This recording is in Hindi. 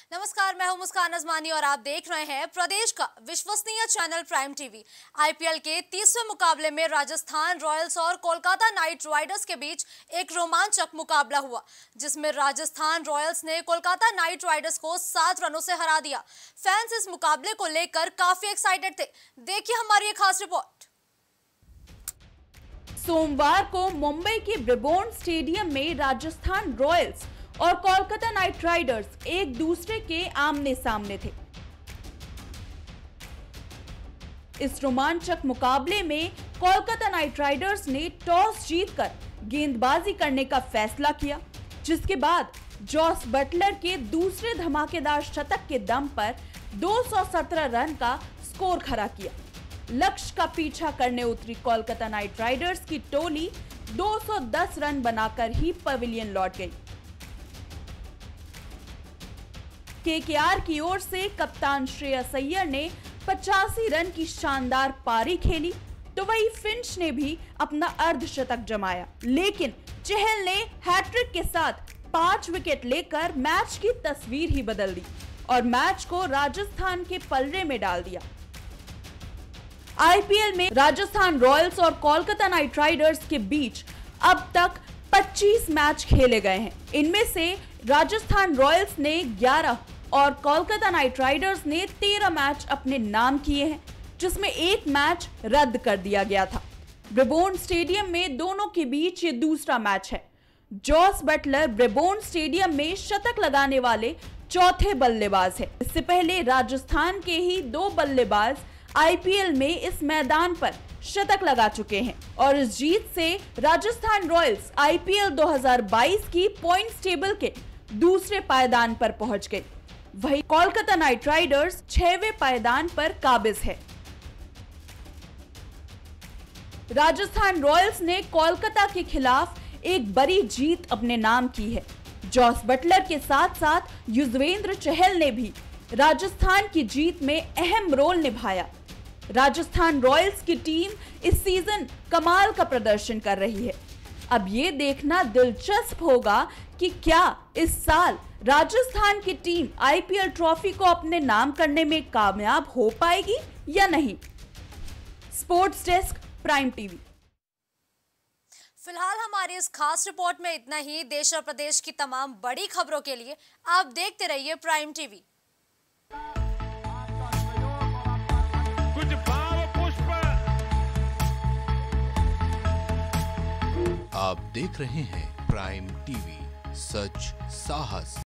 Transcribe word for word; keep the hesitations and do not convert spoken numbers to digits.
नमस्कार, मैं हूं मुस्कान अजमानी और आप देख रहे हैं प्रदेश का विश्वसनीय चैनल प्राइम टीवी। आईपीएल के तीसवें मुकाबले में राजस्थान रॉयल्स और कोलकाता नाइट राइडर्स के बीच एक रोमांचक मुकाबला हुआ, जिसमें राजस्थान रॉयल्स ने कोलकाता नाइट राइडर्स को सात रनों से हरा दिया। फैंस इस मुकाबले को लेकर काफी एक्साइटेड थे। देखिए हमारी ये खास रिपोर्ट। सोमवार को मुंबई के ब्रिबॉर्न स्टेडियम में राजस्थान रॉयल्स और कोलकाता नाइट राइडर्स एक दूसरे के आमने सामने थे। इस रोमांचक मुकाबले में कोलकाता नाइट राइडर्स ने टॉस जीतकर गेंदबाजी करने का फैसला किया, जिसके बाद जॉस बटलर के दूसरे धमाकेदार शतक के दम पर दो सौ सत्रह रन का स्कोर खड़ा किया। लक्ष्य का पीछा करने उतरी कोलकाता नाइट राइडर्स की टोली दो सौ दस रन बनाकर ही पवेलियन लौट गई। केकेआर की ओर से कप्तान श्रेयस अय्यर ने पचासी रन की शानदार पारी खेली, तो वही फिंच ने भी अपना अर्धशतक जमाया, लेकिन चहल ने हैट्रिक के साथ पांच विकेट लेकर मैच की तस्वीर ही बदल दी और मैच को राजस्थान के पलड़े में डाल दिया। आईपीएल में राजस्थान रॉयल्स और कोलकाता नाइट राइडर्स के बीच अब तक पच्चीस मैच खेले गए हैं। इनमें से राजस्थान रॉयल्स ने ग्यारह और कोलकाता नाइट राइडर्स ने तेरह मैच अपने नाम किए हैं, जिसमें एक मैच रद्द कर दिया गया था। ब्रिबॉर्न स्टेडियम में दोनों के बीच ये दूसरा मैच है। जॉस बटलर ब्रिबॉर्न स्टेडियम में शतक लगाने वाले चौथे बल्लेबाज है। इससे पहले राजस्थान के ही दो बल्लेबाज आईपीएल में इस मैदान पर शतक लगा चुके हैं और इस जीत से राजस्थान रॉयल्स आईपीएल दो हज़ार बाईस की पॉइंट्स टेबल के दूसरे पायदान पर पहुंच गई। वहीं कोलकाता नाइट राइडर्स छठवें पायदान पर काबिज है। राजस्थान रॉयल्स ने कोलकाता के खिलाफ एक बड़ी जीत अपने नाम की है। जॉस बटलर के साथ साथ युजवेंद्र चहल ने भी राजस्थान की जीत में अहम रोल निभाया। राजस्थान रॉयल्स की टीम इस सीजन कमाल का प्रदर्शन कर रही है। अब ये देखना दिलचस्प होगा कि क्या इस साल राजस्थान की टीम आईपीएल ट्रॉफी को अपने नाम करने में कामयाब हो पाएगी या नहीं। Sports desk prime TV. फिलहाल हमारी इस खास रिपोर्ट में इतना ही। देश और प्रदेश की तमाम बड़ी खबरों के लिए आप देखते रहिए प्राइम टीवी। कुछ भाव पुष्प। आप देख रहे हैं प्राइम टीवी, सच साहस